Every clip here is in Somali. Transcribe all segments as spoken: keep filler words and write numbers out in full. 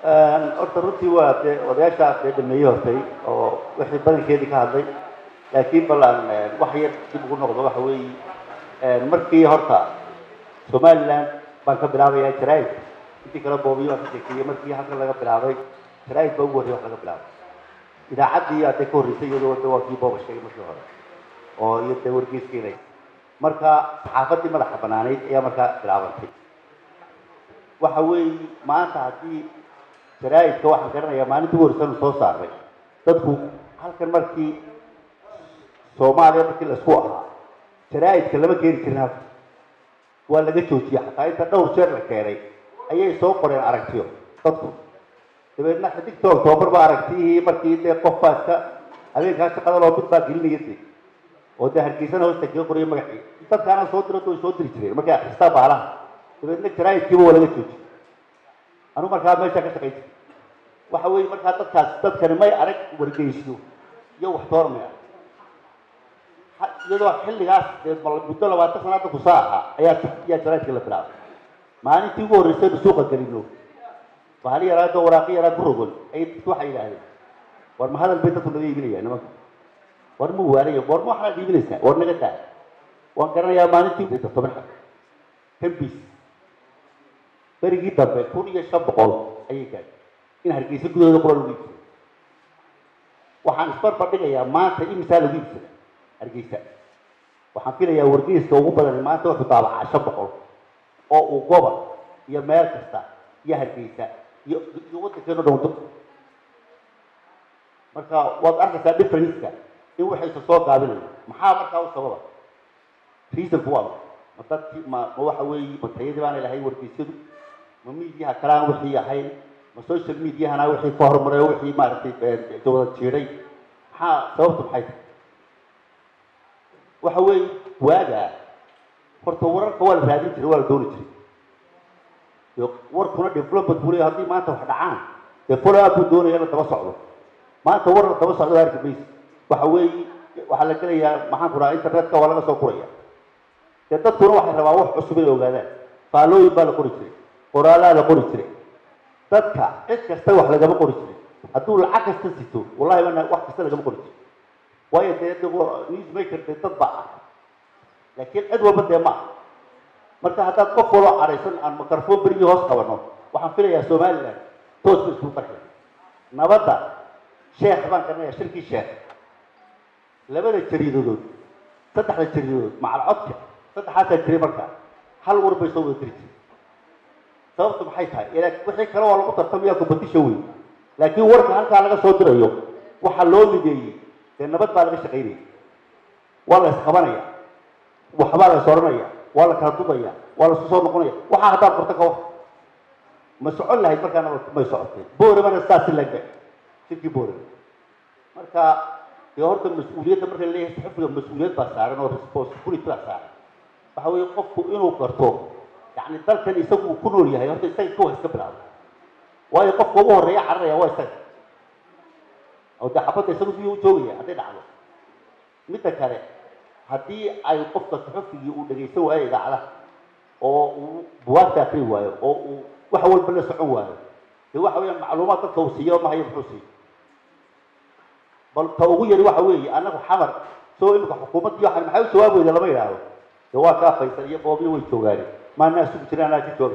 horta runtii waa dee odayaasha dee dhameeye hortay oo wixii badankeedii ka hadlay laakiin ballan wax yar dib ugu noqdo waxa weeye markii horta somaliland baan ka bilaabayaa jaraa'id intii kale boobiyo waan ka sheekeeyey markii halkan laga bilaabay jaraa'id baa ugu horreeyay wax laga bilaabay idaacaddii aad ka horreysay iyadoo de waa kii booba sheegay markii hore oo iyo dee wargeyskiinay marka saxaafaddii madaxa banaanayd ayaa markaa bilaabantay waxa weeye maanta haddii jaraa'idka waxaan garanayaa maalintii ugu horreysay soo saaray dadku halkan markii soomaaliya markii la isku ahaa jaraa'idka lama keeni jirin halka waa laga joojiyey xataa inta dhowr jeer la keenay ayay soo qoreen aragtiyo dadku dabeedna xidigta octoobar baa aragtiyihii markii dee qof baa iska habeenkaa shaqada loo mid baa gelinaya de oo dee hargeysana hoosta kaga qorayo magacii dadkaana soo diro way soo diri jireen markay akhristaa baalaha dabeedna jaraa'idkiiba waa laga joojiyey anu markaa meeshaa ka shaqaysa waxa weeye markaa dadkaas dadkani may arag wargeysiyo iyo wax toormaya iyadoo xilligaas dee muddo labaatan sanaada kusaa ahaa ayaa ayaa jaraa'idka la bilaabay maalintii ugu horreysaynu suuqa gelino bahali yaraado waraaqi yaraa ku rogon ay dadku waxay yidhaahdeen war ma hadal bay dadku naga iibinayaan nimanka war ma waanaya war ma waxaad iibinaysaa war naga daa waan garanayaa maalintii toban tembis berigii dambe kun iyo shan boqol ayay gaadhay in hargeysa gudahooda qura lagu iibsado waxaan isbarbar dhigayaa maanta imisaa lagu iibsada hargeysa waxaan filayaa wargeyska ugu badan maanta wuxuu daabacaa shan boqol oo uu gobol iyo meel kasta iyo hargeysa iyo iyo waddankeenu dhowdo marka waad arkaysaa differenceka in waxaysa soo gaabinayo maxaa markaa u sababa reasonku waa ma dadkii ma ma waxa weeye ma tayadii baana lahay wargeysyadu ma miidiyaha kalaan wixii ahayn ma social mediahana wixii ka horumaray wixii maaragtay dawlad jiiday maxaa sababtu maxay tahay waxa weeye waagaa horta wararka waa la raadin jiray waa la dooni jiray warkuna development buu leeyahay haddii maanta wax dhacaan dee follow up buu doonaya in la daba socdo maanta war la daba socdo arki maysa waxa weeye waxaa la gelayaa maxaan ku rahaa internetka waa laga soo qoraya dee dadkuna waxay rabaa wax cusub inay ogaadaan faallooyin baa la qori jiray qoraalaa la qori jiray dadka cid kasta wax lagama qori jiray hadduu lacag kasta sito wallahi bana wax kasta lagama qori jiray waayo dee newsmaker dee dad baa ah laakiin cid walba dee ma aha marka haddaad qof waloo caraysan aan microphone berigii hoos qabano waxaan filayaa somaliland toos ba isku qarxi nabadda sheekh baan garanayaa shirkii sheekh labada jariidadood saddexda jariidadood macal codka saddexaasaa jiray markaa hal war bay soo wada diri jiray sababtu maxay tahay wixii kale waa lagu tartamaya competition weyn laakiin warka halkaa laga soo dirayo waxaa loo mideeyey dee nabad baa laga shaqaynaya waa la isqabanaya waxbaa la is oranaya waa la kala dudaya waa la isku soo noqonaya waxaa haddaad qorto ka war ma socon lahayd markaana may socotay booremana saasi laga shirkii booreme marka dee horta mas-uuliyadda marka la leeyahay saxufiga mas-uuliyad baa saaran oo responsibility baa saaran waxa weeye qofku inuu garto يعني dalkan isagu uu ku nool yahay horta isaga kuwa iska bilaabo waayo qofka ugu horeeya cararaya waa isaga oo daxabada isagu biyuu joogaya hadday dhacdo midda kale haddii ay qofka saxufigii uu dhagaysan waayo idaacadaha oo uu buwaagta akri waayo oo uu wax walba la socon waayo dee waxa weeyaan macluumaad dadka uu siiyo ma hayo muxuu siiyo bal ta ugu yari waxa weeye annagu xamar soo imika xukuumaddii waxaan maxay u jawaab weyda lama yidhaahdo dee waa kaa faysal iyo boobiyo way joogaani ما الناس بتجرينا كتير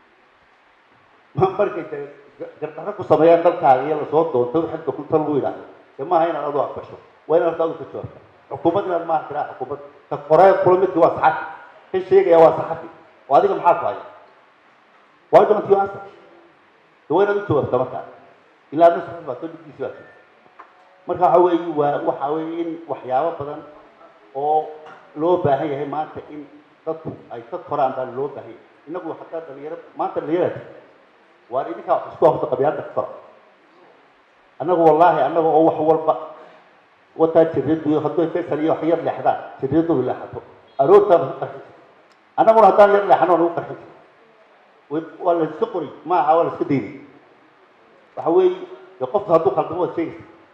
ما بركة قرطنا كسمايا قلتها هي الصوت ده وتروح حتى كل تلوينا كما هنا الأضواء بشو وين الأضواء كتير حكومتنا ما ترى حكومة تقرأ كل ميت واسعة في شيء يا واسعة وهذه كم حاجة هاي وايد ما تيوانس وين الأضواء تمام إلا الناس ما تقول لك كيف مركا حوي وحوين وحياة بدن أو لو بهاي هي ما تين dadku ay dad qoraan baa loo baahay inagu xataa dhalinyaro maanta dhalinyarada waa idinka wax isku hafta qabyaalada ka fara anagu wallahi anagu oo wax walba wata jiridu haddii faysal iyo xiyad leexdaan jiridu leexato aroorta anagu haddaan yar leexano lagu qarxin wala isku qori ma aha wala isku diini waxa weeye qofka hadduu khaldamo shay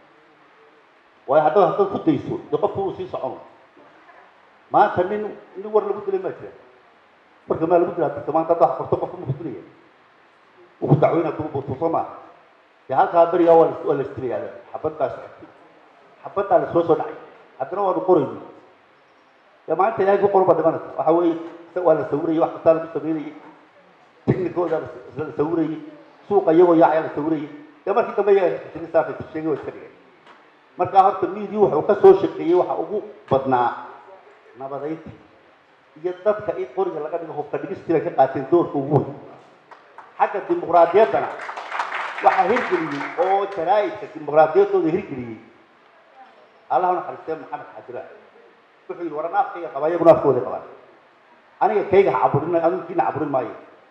way hadduu hadduu ku dayso qofku uu sii socono maanta nin nin war lagu dilay ma jira marka ma lagu dilay dadka maanta wax qorto qofku ma dilay ودعوينا كوب وتصمع يا هالك هبري أول ولا استري هذا حبتها حبتها على سوسو دعي حتى لو أنا قريب يا ما أنت لاقي قرب دمانك وحوي ولا سوري واحد ثاني مستمري تكنيكو ده سوري سوق أيوة يا عيال سوري يا ما كنت بيا تشتري سافة تشتري وتشتري marka horta media wuxuu ka soo shaqeeyay waxa ugu badnaa nabadeed iyo dadka ay qoriga laga dhigo hubka dhigistira ka qaateen doorka ugu weyn xagga dimuqraadiyadana waxa hirgeliyay oo jaraa'idka dimuqraadiyadooda hirgeliyay Allah na xariistay Maxamed Xajira wuxuu yiri waranaafkayga qabayo gunaafkooda qabaan aniga kayga caburin aniga kiina caburin maayo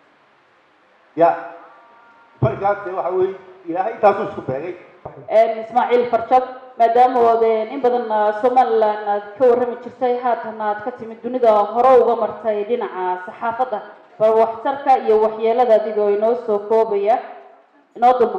ya markaas waxa weey ilaahay taasoo isku beegay Ismaaciil Farshad maadaama wadeen in badan Soomaaliland aad ka warrami jirtay haatan aad ka timid dunida hore uga martay dhinaca saxaafadda bal waxtarka iyo waxyeelada adigoo inoo soo koobaya inoo dumar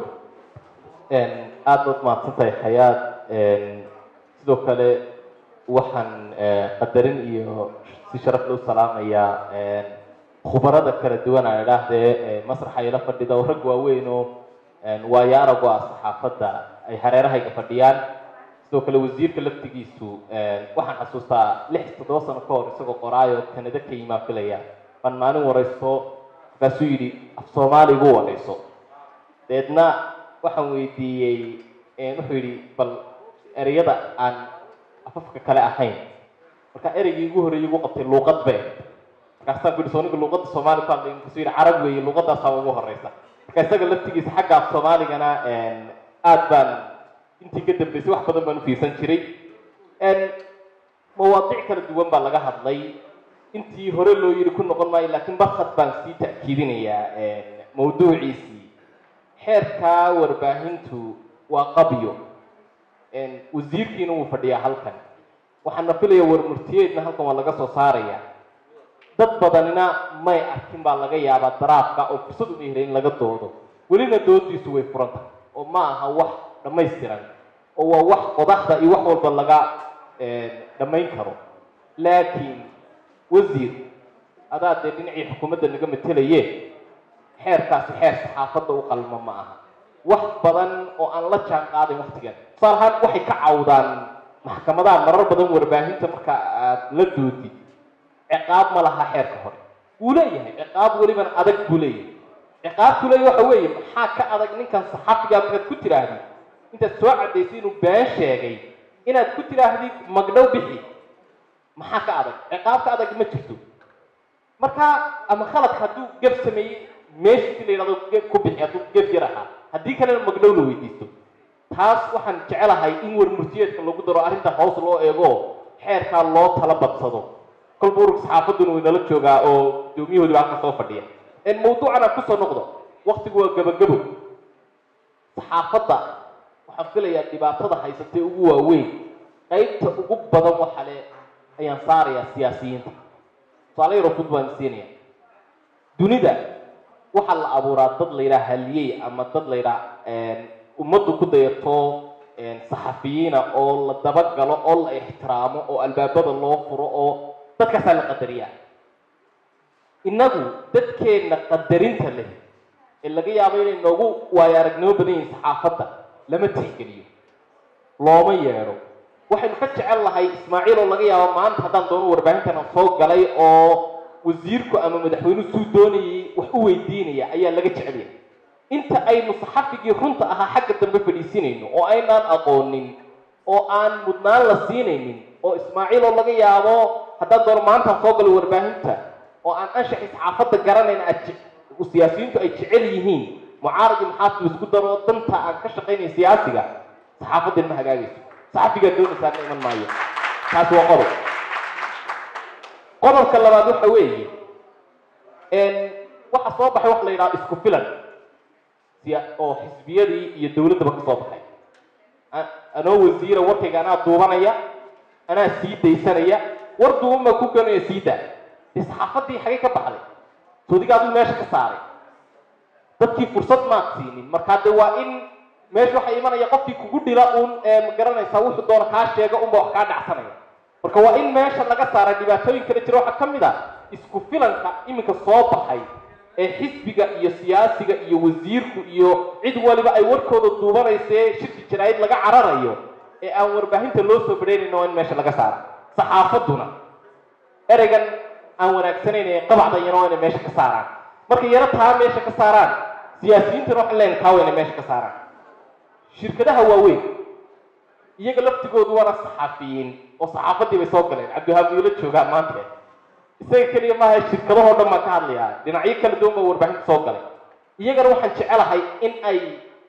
een aad u maadsantahay xayaad een sidoo kale waxaan qadarin iyo si sharaf loo salaamaya een khubarada kala duwan ay dhaahdee masraxa ila fadhida oo rag waaweyn oo waayo arag ah saxaafadda ay hareerahayga fadhiyaan sidoo kale wasiirka laftigiisu waxaan xasuustaa lix toddoba sano ka hor isagoo qoraayo Kanada ka yimaad filaya ban maalin waraysto kaasuu yidhi af Soomaaligu warayso deedna waxaan weydiiyey wuxuu yidhi bal ereyada aan afafka kale ahayn marka ereygii ugu horreeyay ugu qabtay luuqad bay markaasaan ku yidhi sooniga luuqadda Soomaali ku hadlay inkasuu yidhi carab weeye luuqadaasaa ugu horreysa marka isaga laftigiisa xagga af Soomaaligana aad baan intii ka dambeysay wax badan baan u fiirsan jiray een mawaadiic kala duwan baa laga hadlay intii hore loo yiri ku noqon maayo laakiin barqad baan sii ta'kiidinayaa een mawduuciisii xeerka warbaahintu waa qabyo een wasiirkiina uu fadhiyaa halkan waxaan filayaa warmurtiyeedna halkan waa laga soo saarayaa dad badanina may arkin baa laga yaabaa daraafka oo fursad u helay in laga doodo welina doodiisu way furan tahay oo ma aha wax dhamaystiran oo waa wax qodaxda iyo wax walba laga dhamayn karo laakiin wasiir adaa dee dhinacii xukuumadda naga matalayee xeerkaasi xeer saxaafadda u qalma ma aha wax badan oo aan la jaan qaadin waqtigan tusaale ahaan waxay ka cawdaan maxkamadaha marar badan warbaahinta marka aad la doodid ciqaab ma laha xeerka hore wuu leeyahay ciqaab weliban adag buu leeyahay ciqaabku leeyahay waxa weeye maxaa ka adag ninkan saxaafiga markaad ku tiraahdid intaad soo cadaysay inuu been sheegay inaad ku tiraahdid magdhow bixi maxaa ka adag ciqaab ka adag ma jirto marka ama khaladka hadduu gef sameeyey meeshii la yidhahdo ku bixi hadduu gef yar ahaa haddii kalena magdhow la weydiisto taas waxaan jecelahay in warmurtiyeedka lagu daro arrinta hoos loo eego xeerkaa loo tala badsado kolba ururka saxaafadduna way nala joogaa oo gudoomiyahooda baa halka soo fadhiya in mawduucana ku soo noqdo waqtigu waa gabagabo saxaafadda waxaan filayaa dhibaatada haysatay ugu waaweyn qaybta ugu badan waxa le ayaan saarayaa siyaasiyiinta tusaale yaroo fudud baan siinaya dunida waxaa la abuuraa dad la yidhaha haliyey ama dad la yidhaha ummaddu ku dayato saxafiyiina oo la dabagalo oo la ixtiraamo oo albaabada loo furo oo dadkaasaa la qadariyaa innagu dadkeenna qadarinta leh ee laga yaabo inay noogu waayo aragnimo badan yihiin saxaafadda lama tixgeliyo looma yeedho waxaynu ka jecel lahay Ismaaciil oo laga yaabo maanta haddaan doono warbaahintan soo galay oo wasiirku ama madaxweynuhu suu doonayay wax u weydiinaya ayaa laga jecel yahay inta aynu saxafigii runta ahaa xagga dambe fadhiisinayno oo aynaan aqoonin oo aan mudnaan la siinaynin oo Ismaaciil oo laga yaabo haddaan doono maanta soo galo warbaahinta oo aan anshaxi saxaafadda garanayn siyaasiyiintu ay jecel yihiin mucaarad iyo maxaafid isku daro danta aan ka shaqaynay siyaasiga saxaafadda ma hagaagayso saxafiga doonaysaa in iman maayo taas waa qodob qodobka labaad waxa weeye een waxa soo baxay wax la yiraahdo isku filan siya oo xisbiyadii iyo dawladda ka soo baxay anoo wasiira warkayga anaa duubanaya anaa sii daysanaya war duuma ku ganaya siida saxaafadii xagee ka baxday toodiga aduu meesha ka saaray dadkii fursad ma siinin marka de waa in meesha waxa imanaya qofkii kugu dhila uun ma garanaysaa wuxuu doona kaa sheega unba wax kaa dhacsanaya marka waa in meesha laga saaray dhibaatooyin kala jira waxaa ka mid ah isku filanka iminka soo baxay ee xisbiga iyo siyaasiga iyo wasiirku iyo cid waliba ay warkooda duubanaysee shirki jaraa'id laga cararayo ee aan warbaahinta loo soo badhaynayno in meesha laga saaro saxaafadduna ereygan aan wanaagsanayn ee qabacdayana waa inay meesha ka saaraan markay yaro taa meesha ka saaraan siyaasiyiintana waxaan leenahay taa waa inay meesha ka saaraan shirkadaha waaweyn iyaga laftigoodu waana saxaafiyiin oo saxaafaddii bay soo galeen cabdiwahaab wiilo joogaa maanta isaga keliya maaha shirkadahoo dhan baan ka hadlayaa dhinacyo kala duwan baa warbaahinta soo galay iyagana waxaan jecelahay in ay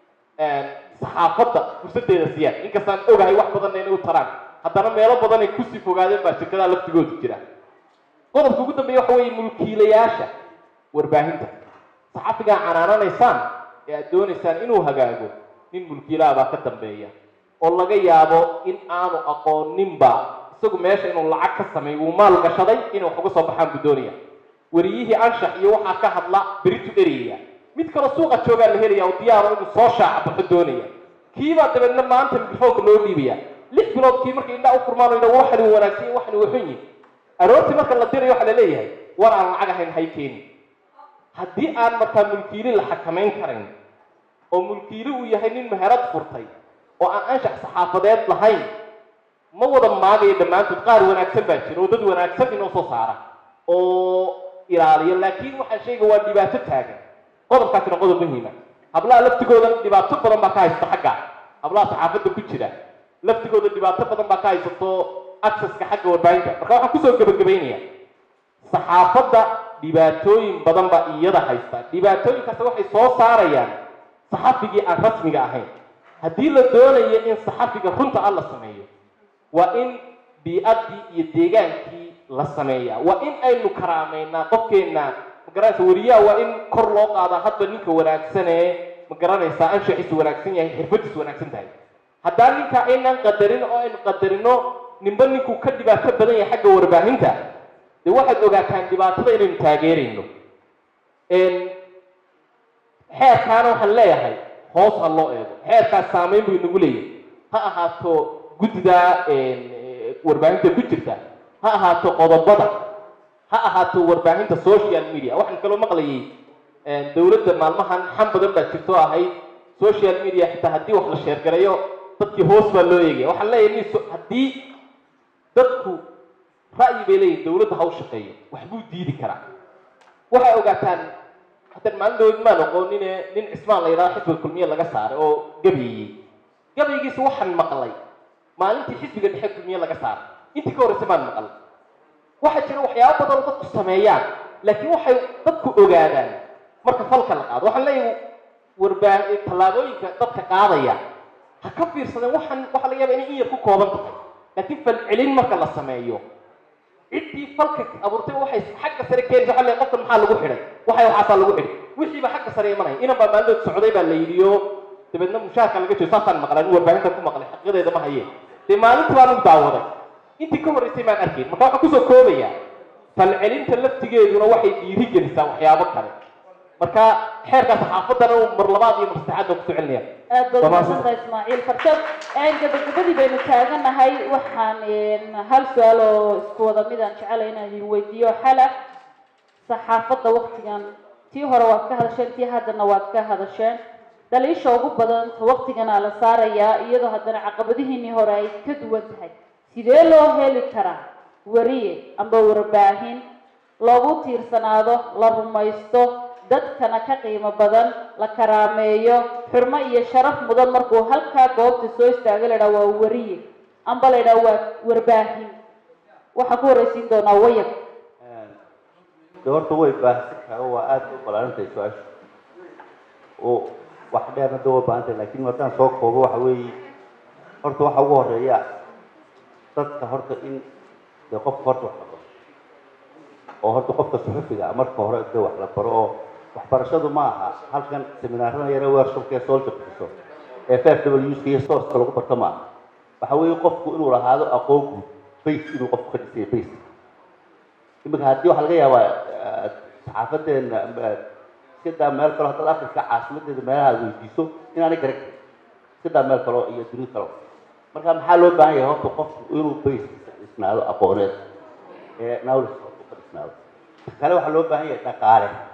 saxaafadda fursaddeeda siiyaan inkastaan ogahay wax badanna inay u taraan haddana meelo badan ay kusii fogaadeen baa shirkadaha laftigoodu jira qodobka ugu dambeeya waxa weeye mulkiilayaasha warbaahinta saxafigaa canaananaysaan ee aad doonaysaan inuu hagaago nin mulkiilaha baa ka dambeeya oo laga yaabo in aanu aqooninba isagu meesha inuu lacag ka sameeyo wuu maal gashaday inay wax uga soo baxaan buu doonaya wariyihii anshax iyo waxaa ka hadla beritu ereyaya mid kaloo suuqa joogaa la helaya oo diyaaro inuu soo shaaca baxo doonaya kiibaa dabeedna maanta mikrofoonka loo dhiibaya lix bilood kii markay indhaa u furmaan oo yidhaa waxani wanaagsan iyo waxani waxun yihin aroortii marka la dirayo waxaa la leeyahay war aan lacag ahayn hay keeni haddii aan markaa mulkiili la xakamayn karayn oo mulkiili uu yahay nin meherad furtay oo aan anshax saxaafadeed lahayn ma wada maagayo dhammaantood qaar wanaagsan baa jira oo dad wanaagsan inoo soo saara oo ilaaliya laakiin waxaan sheega waa dhibaato taagan qodobkaasina qodob muhiima hablaha laftigooda dhibaato badan baa ka haysta xagga hablaha saxaafadda ku jira laftigooda dhibaato badan baa ka haysato accesska xagga warbaahinta marka waxaan kusoo gebagabaynayaa saxaafadda dhibaatooyin badan baa iyada haysta dhibaatooyinkaasi waxay soo saarayaan saxafigii aan rasmiga ahayn haddii la doonayo in saxafiga runta ah la sameeyo waa in bii'addii iyo deegaankii la sameeyaa waa in aynu karaamaynaa qofkeenna magaranaysa wariyaha waa in kor loo qaadaa hadba ninka wanaagsanee ma garanaysaa anshaxiisu wanaagsan yahay xirfadiisu wanaagsan tahay haddaan ninka aynaan qadarin oo aynu qadarino ninba ninkuu ka dhibaato badan yahay xagga warbaahinta dee waxaad ogaataan dhibaatada inaynu taageerayno xeerkaana waxaan leeyahay hoos ha loo eego xeerkaas saameyn buu inagu leeyahay ha ahaato guddida warbaahinta ku jirta ha ahaato qodobada ha ahaato warbaahinta social media waxaan kaloo maqlayay dowladda maalmahan xan badan baa jirto ahayd social media xitaa haddii wax la sheergalayo dadkii hoos baa loo eegaya waxaan leeyahay haddii dadku ra'yi bay leeyihin dowladda ha u shaqeeyo waxbuu diidi karaa waxay ogaataan haddaan maalin dhaweyd maan oqoonine nin cismaan la yidhahdo xisbiga kulmiye laga saaray oo gabayey gabaygiisa waxaan maqlay maalintii xisbiga dhexe kulmiye laga saaray intii ka horreysa maan maqal waxaa jira waxyaabo badan oo dadku sameeyaan laakiin waxay dadku ogaadaan marka falka la qaado waxaan leeyahay warbaa tallaabooyinka dadka qaadaya ha ka fiirsadeen waxaan waxaa laga yaabaa inay in yar ku kooban tahay laakiin falcelin marka la sameeyo ciddii falka abuurtay waxay xagga sare keenaysa waxaa leeyahay qofkan maxaa lagu xidhay waxay waxaasaa lagu xidhay wixiiba xagga sare imanaya inan baa maalmood socday baa la yidhiyo dabeedna mushaharka laga joogo saasaan maqlay in warbaahintan ku maqlay xaqiiqadeeda ma hayeen dee maalintii baan u daawaday intii ka horreysay maan arkayn marka waxaan kusoo koobayaa falcelinta laftigeeduna waxay dhiiri gelisaa waxyaabo kale marka xeerka saxaafaddana uu mar labaad iyo mar saddexaad baan kusoo celinaya aad baad umahadsantay ismaaciil farshad gabagabadii baynu taaganahay waxaan hal su-aal oo isku wada mid aan jecelahay inaan idin weydiiyo xala saxaafadda waktigan tii hore waad ka hadasheen tii haddana waad ka hadasheen dhaliisha ugu badan waktigana la saarayaa iyadoo haddana caqabadihiinii hore ay ka duwan tahay sidee loo heli karaa wariye amba warbaahin loogu tiirsanaado la rumaysto dadkana ka qiimo badan la karaameeyo xurmo iyo sharaf mudan markuu halkaa goobta soo istaaga la idhaha waa wariye amba la idhaha waa warbaahin waxaan ku horreysiin doonaa wayag de horta way baahsan tahay oo waa aada u balaarantahay su-aashu oo wax dheerna da waa baahan tahay laakiin haddaan soo koobo waxa weeye horta waxa ugu horeeya dadka horta in dee qofka horta wax la baro oo horta qofka suxufiga marka hore de wax la baro oo waxbarashadu ma aha halkan seminaarada yare workshopkee soolta bixiso ee f f w ska iyo sourceka lagu barto ma aha waxa weeye qofku inuu lahaado aqoon guud base inuu qofku ka dhisaya base imika haddii waxaa laga yaabaa saxaafadeena iska daa meel kaleo haddaad afrika caasimadeeda meelaha ad weydiiso inaanay garan karin iska daa meel kaleo iyo duni kaleo marka maxaa loo baahan yahay horta qofku inuu base dhisnaado aqooneed ee knowledge ka dhisnaado kale waxaa loo baahan yahay dhaqaale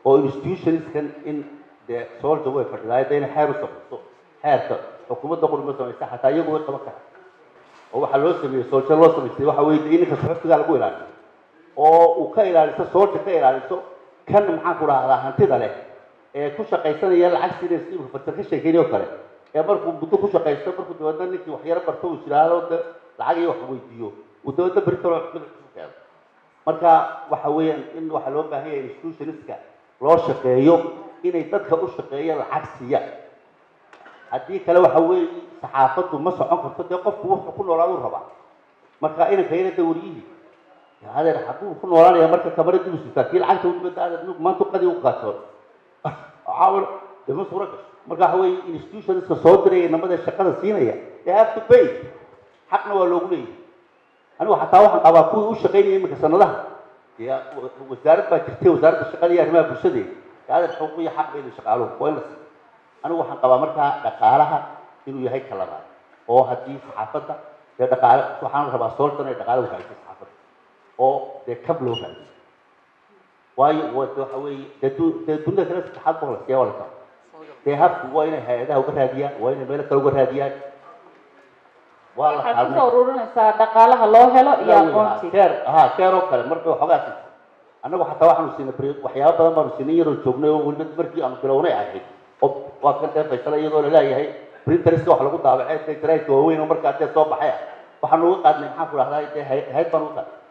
oo institutionskan in dee soolta way fadhidaay dee inay xeer u samayso xeerka xukuumadda qurma samaysa xataa iyagu way qaban karaan oo waxaa loo sameeyey soolta loo samaystay waxa weeye in ninka suxufiga lagu ilaaliyo oo uu ka ilaaliso soolta ka ilaaliso kan maxaan ku dhahdaa hantida leh ee ku shaqaysanaya lacag sida siibka fatar ka sheekeynayoo kale ee markuu muddo ku shaqaysto markuu dabadna ninkii waxyaro barto uu jiraado lacag iyo wax weydiiyo uu dabadna beri karo madaxiisa marka waxa weeyaan in waxa loo baahan yahay institutionska loo shaqeeyo inay dadka u shaqeeyaan lacag siiyaan haddii kale waxa weeye saxaafaddu ma socon karto dee qofku wuxuu ku noolaadu rabaa marka inanka yara dawriyihii adeer hadduu ku noolaanaya marka kamarada u sitaa kii lacagta u dibadda adeer maanta qadi u qaatoon caawil dema suura gasho marka waxa weeye institutionska soo diraya namada shaqada siinaya they have to pay xaqna waa loogu leeyahay anigu xataa waxaan qabaa kuwii u shaqaynaya iminka sanadaha wasaarad baa jirtay wasaaradda shaqada iyo arrimaha bulshadeeda adeer xuquuq iyo xaq bayna shaqaaluhu waa in la siiyo anigu waxaan qabaa markaa dhaqaalaha inuu yahay ka labaad oo haddii saxaafadda dee dhaqaale waxaan rabaa sooltan ay dhaqaale u raadisay saxaafadda oo dee kab loo raadiyo waayo waxa weeye dee dee dunida kale saddexaad boo la siiya waa la kaba dee habku waa inay hay-adaha uga raadiyaan waa inay meelo kale uga raadiyaan waa la waxaad kusoo ururinaysaa dhaqaalaha loo helo iyo aqoonti keer aha keer oo kale marka waxoogaa siisa annagu xataa waxaanu siinay waxyaaba badan baanu siinay iyadoo joognay oo weliba markii aanu bilownay ahayd oo waa kan dee faysala iyadoo laleeyahay printeriska wax lagu daabacay dee jaraydka waaweyn oo markaa dee soo baxay waxaanu uga qaadnay maxaan ku dhahdaa dee hay-ad baan uga qaadnay